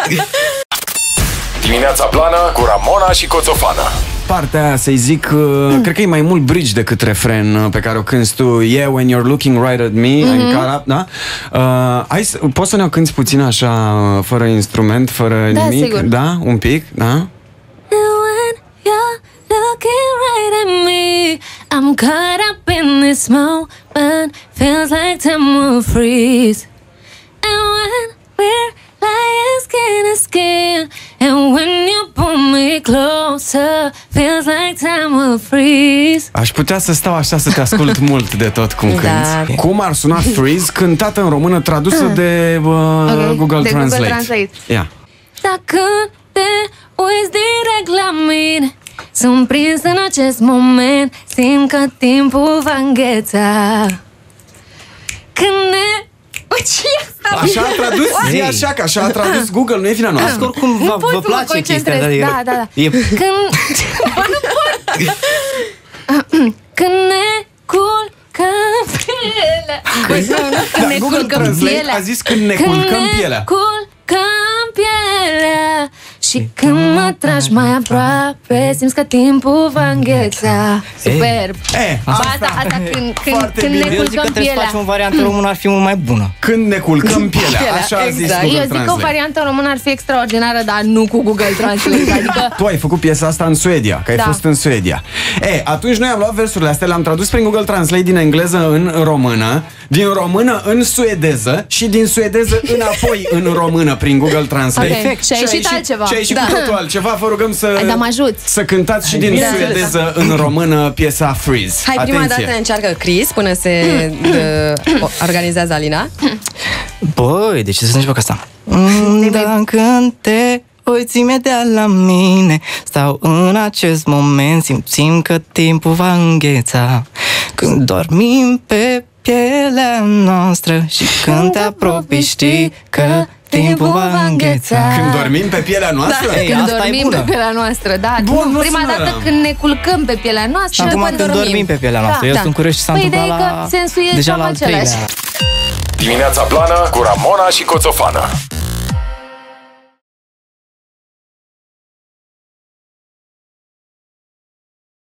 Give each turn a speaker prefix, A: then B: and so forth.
A: Dimineața Blană cu Ramona și Coțofană.
B: Partea aia, să-i zic, cred că e mai mult bridge decât refren pe care o cânti tu. Yeah, when you're looking right at me, I'm caught up, da? Poți să ne-o cânti puțin așa, fără instrument, fără nimic?
C: Sigur.
B: Da? Un pic, da?
C: When you're looking right at me, I'm caught up in this moment, feels like time will freeze. And when we're lying skin to skin, and when you pull me closer, feels like time will freeze.
B: Aș putea să stau așa să te ascult mult de tot cum cânti. Cum ar suna Freeze, cântată în română, tradusă de Google Translate. Yeah.
C: Dacă te uiți direct la mine, sunt prins în acest moment, simt că timpul va îngheța. Când ne...
B: Așa a tradus? E așa, că așa a tradus Google, nu e vina noastră.
D: Oricum vă place chestia.
C: Da. Când ne culcăm pielea. Când ne culcăm pielea.
B: A zis când ne culcăm pielea.
C: Culcăm pielea. Și când mă tragi mai aproape, simți că timpul va îngheța. Superb. Asta când ne
D: Eu zic că
C: culcăm
D: trebuie să
C: pielea.
D: facem o variantă română, ar fi mult mai bună.
B: Când ne culcăm pielea. Așa a zis Google
C: Eu zic că o
B: Translate.
C: variantă română ar fi extraordinară, dar nu cu Google Translate. Adică
B: Tu ai făcut piesa asta în Suedia, că ai fost în Suedia. Atunci noi am luat versurile astea, le-am tradus prin Google Translate din engleză în română, din română în suedeză și din suedeză înapoi în română prin Google Translate.
C: Perfect. Și a ieșit altceva.
B: Și a ieșit cu totul altceva. Vă rugăm
C: Da, mă ajut.
B: să cântați și din suedeză în română piesa Freeze.
E: Hai, prima dată încearcă Chris până se organizează Alina.
D: Băi, de ce să zici asta? Dacă te uiți imediat la mine, stau în acest moment, simțim că timpul va îngheța. Când dormim pe pielea noastră și când te apropii știi că timpul va îngheța.
B: Când dormim pe pielea noastră?
C: Când dormim pe pielea noastră, da. Prima dată când ne culcăm pe pielea noastră.
D: Și acum când dormim pe pielea noastră. Eu sunt curios ce s-a întâmplat la...
C: Sensul e
D: deja
C: cam
D: la al treilea.
C: același.
A: Dimineața Blană cu Ramona și Coțofană.